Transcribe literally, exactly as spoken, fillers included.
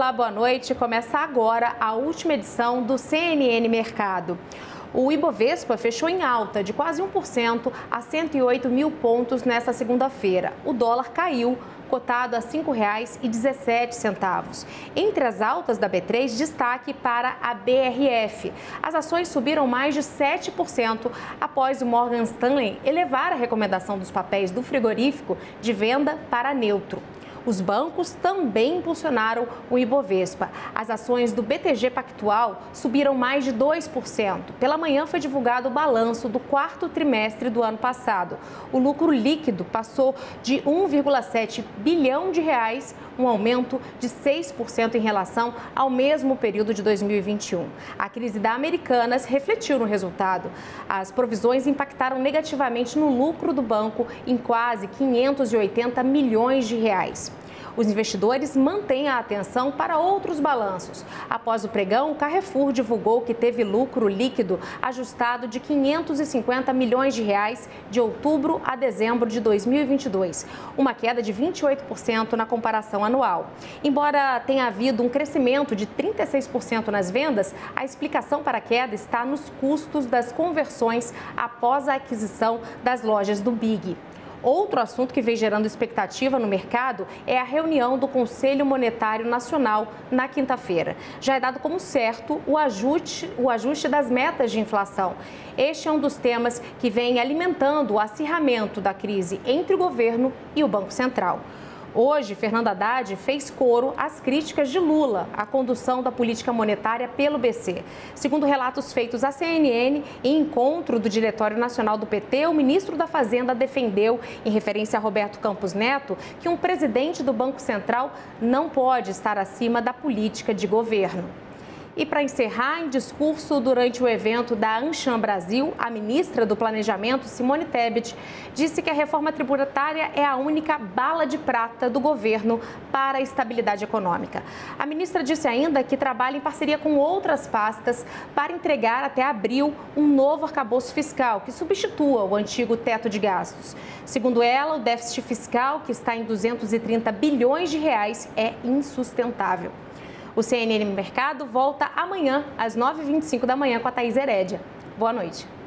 Olá, boa noite. Começa agora a última edição do C N N Mercado. O Ibovespa fechou em alta de quase um por cento a cento e oito mil pontos nesta segunda-feira. O dólar caiu, cotado a cinco reais e dezessete centavos. Entre as altas da B três, destaque para a B R F. As ações subiram mais de sete por cento após o Morgan Stanley elevar a recomendação dos papéis do frigorífico de venda para neutro. Os bancos também impulsionaram o Ibovespa. As ações do B T G Pactual subiram mais de dois por cento. Pela manhã foi divulgado o balanço do quarto trimestre do ano passado. O lucro líquido passou de um vírgula sete bilhão de reais, um aumento de seis por cento em relação ao mesmo período de dois mil e vinte e um. A crise da Americanas refletiu no resultado. As provisões impactaram negativamente no lucro do banco em quase quinhentos e oitenta milhões de reais. Os investidores mantêm a atenção para outros balanços. Após o pregão, o Carrefour divulgou que teve lucro líquido ajustado de quinhentos e cinquenta milhões de reais de outubro a dezembro de dois mil e vinte e dois, uma queda de vinte e oito por cento na comparação anual. Embora tenha havido um crescimento de trinta e seis por cento nas vendas, a explicação para a queda está nos custos das conversões após a aquisição das lojas do Big. Outro assunto que vem gerando expectativa no mercado é a reunião do Conselho Monetário Nacional na quinta-feira. Já é dado como certo o ajuste, o ajuste das metas de inflação. Este é um dos temas que vem alimentando o acirramento da crise entre o governo e o Banco Central. Hoje, Fernando Haddad fez coro às críticas de Lula à condução da política monetária pelo B C. Segundo relatos feitos à C N N, em encontro do Diretório Nacional do P T, o ministro da Fazenda defendeu, em referência a Roberto Campos Neto, que um presidente do Banco Central não pode estar acima da política de governo. E para encerrar, em discurso durante o evento da Anshan Brasil, a ministra do Planejamento, Simone Tebet, disse que a reforma tributária é a única bala de prata do governo para a estabilidade econômica. A ministra disse ainda que trabalha em parceria com outras pastas para entregar até abril um novo arcabouço fiscal que substitua o antigo teto de gastos. Segundo ela, o déficit fiscal, que está em duzentos e trinta bilhões de reais, é insustentável. O C N N Mercado volta amanhã, às nove e vinte e cinco da manhã, com a Thaís Herédia. Boa noite.